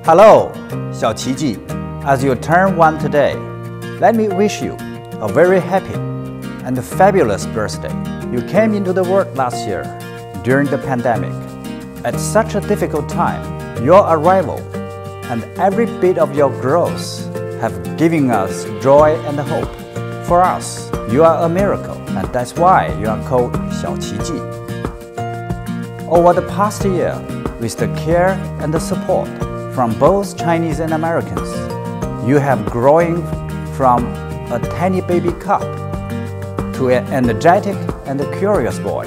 Hello, Xiao Qi Ji. As you turn 1 today, let me wish you a very happy and fabulous birthday. You came into the world last year during the pandemic. At such a difficult time, your arrival and every bit of your growth have given us joy and hope. For us, you are a miracle, and that's why you are called Xiao Qi Ji. Over the past year, with the care and the support from both Chinese and Americans, you have grown from a tiny baby cub to an energetic and curious boy.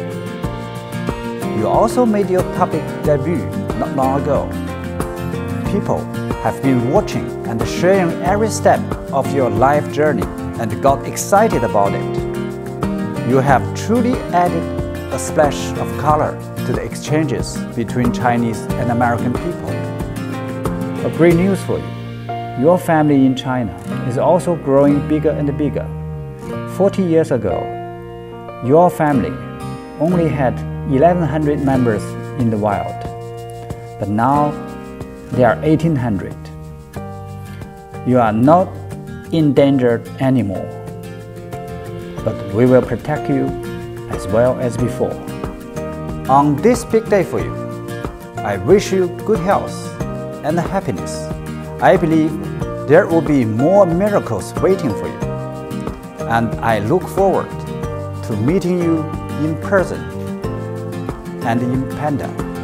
You also made your public debut not long ago. People have been watching and sharing every step of your life journey and got excited about it. You have truly added a splash of color to the exchanges between Chinese and American people. A great news for you. Your family in China is also growing bigger and bigger. 40 years ago, your family only had 1,100 members in the wild, but now there are 1,800. You are not endangered anymore, but we will protect you as well as before. On this big day for you, I wish you good health and happiness. I believe there will be more miracles waiting for you, and I look forward to meeting you in person and in Panda.